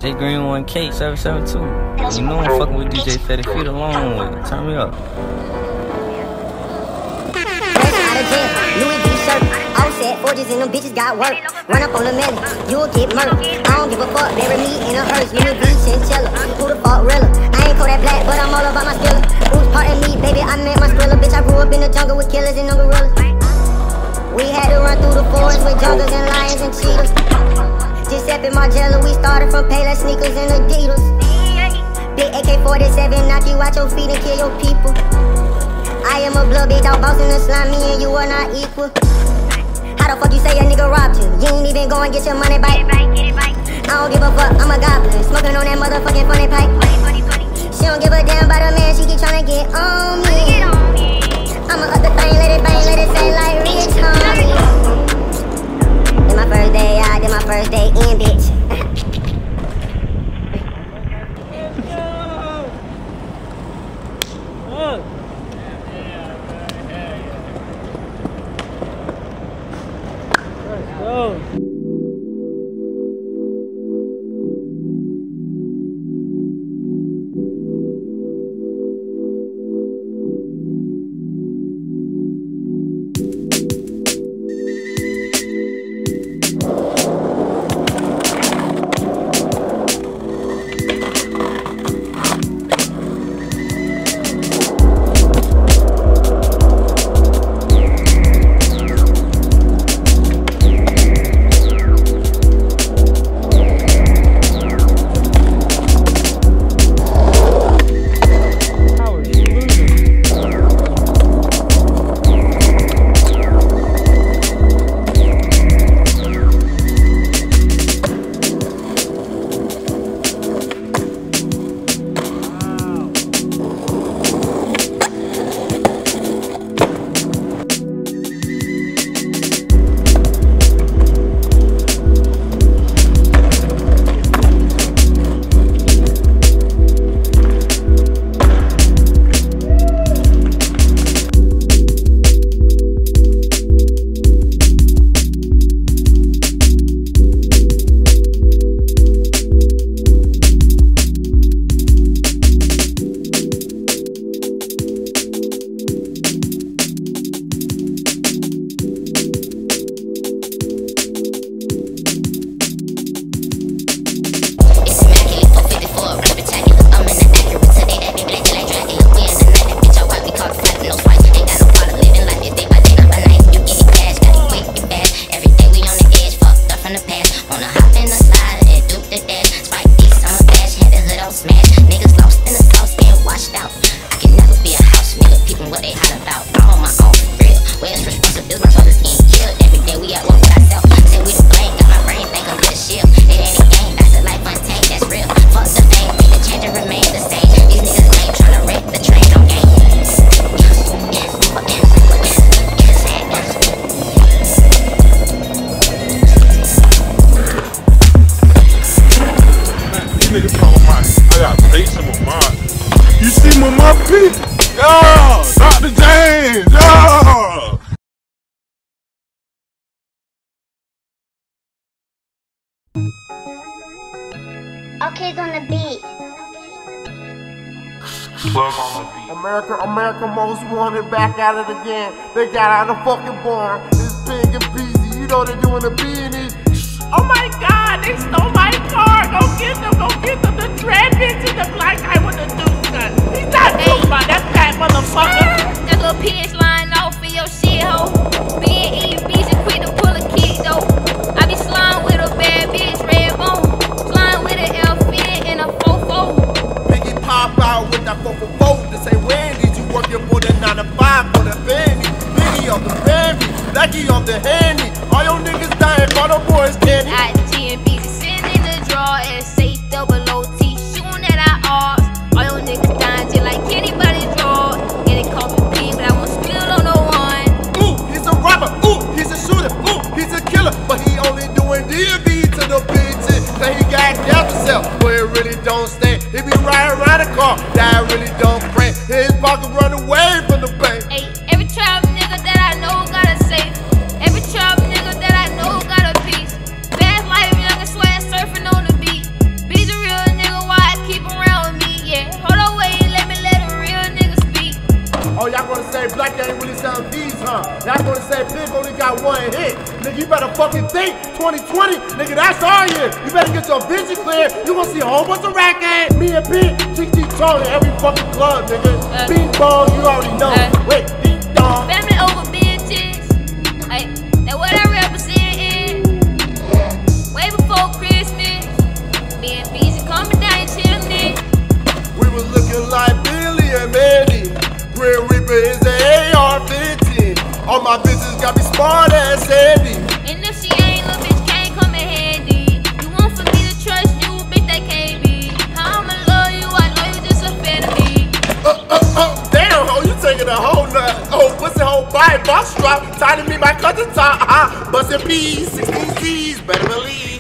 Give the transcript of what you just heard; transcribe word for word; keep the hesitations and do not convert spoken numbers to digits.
J Green one K seven seven two. You know I'm fucking with D J Fetty Feet along with it. Turn me up. Louis V shirt, all set, forges and them bitches got work. Run up on the melon, you'll get murdered. I don't give a fuck, bury me in a hearse. Louis V chinchilla, who the fuck Rilla? I ain't Kodak Black, but I'm all about my skilla. Who's parting me, baby? I met my Skrilla. Bitch, I grew up in the jungle with killers and no gorillas. We had to run through the forest with jungles and lions and cheetahs. Giuseppe Margiela, we started from Payless sneakers and Adidas. Big A K forty-seven, knock you out your feet and kill your people. I am a blood big dog boss in the slime, me and you are not equal. How the fuck you say a nigga robbed you? You ain't even go and get your money back. I don't give a fuck, I'm a goblin, smoking on that motherfucking funny pipe. She don't give a damn about a man, she keep tryna get on me. I'ma up the thing, let it bang, let it say like Rich Homie. Did my first day out, did my first day in, bitch. Oh. You see my mouth P? Yeah! Doctor James! Yeah! Okay, on the beat. America, America most wanted, back at it again. They got out of the fucking barn. It's big and busy, you know they're doing the B and E. Oh my God, they stole my car. Go get them, go get them. The dread bitch and the black guy with the dude gun. He's not talking about that fat motherfucker. That little piss lying off in your shit hole. Being eating beats and quick to pull a kick though. I be slime with a bad bitch, red bone. Slime with an L fit and a fofo. Biggie pop out with that four four four to say Wendy's. You working for the nine to five for the Benny. Biggie off the Benny, Lucky off the Henny. All your niggas dying, call the boys candy. I G and B sitting in the drawer and say double O T shooting at our R's. All your niggas dying just like anybody's draw. And it call me P, but I won't spill on no one. Ooh, he's a rapper. Ooh, he's a shooter. Ooh, he's a killer. But he only doing D and B to the bitches. Then he got down himself, but it really don't stand. He be riding around the car, that really don't friend. His pocket run away from the bank. Hey, every trap nigga that I know got a safe. Every trap nigga that I know got a piece. Fast life, young and sweat, surfing on the beat. rap game really selling these, huh? That's gonna say Big only got one hit. Nigga, you better fucking think. twenty twenty, nigga, that's our year. You better get your vision clear. You gonna see a whole bunch of rap game. Me and Big, T T Tony, every fucking club, nigga. Uh, Bing bong, you already know. Uh, Wait, ding dong. Family over bitches. Ay, that what I represent in. Way before Christmas. Me and Beezy coming down your chimney. We was looking like Billy and Mandy. Grim Reaper is the A R fifteen. All my bitches got me smart as Sandy. And if she ain't, little bitch can't come in handy. You want for me to trust you, bitch, that can't be. How I'ma love you, I know you just a fan of me. Uh, uh, uh, damn, ho, you taking a whole nut. Oh, pussy whole body, box drop. Tied to me, my cousin top. Ah, bustin' peas, sixteen C's, better believe.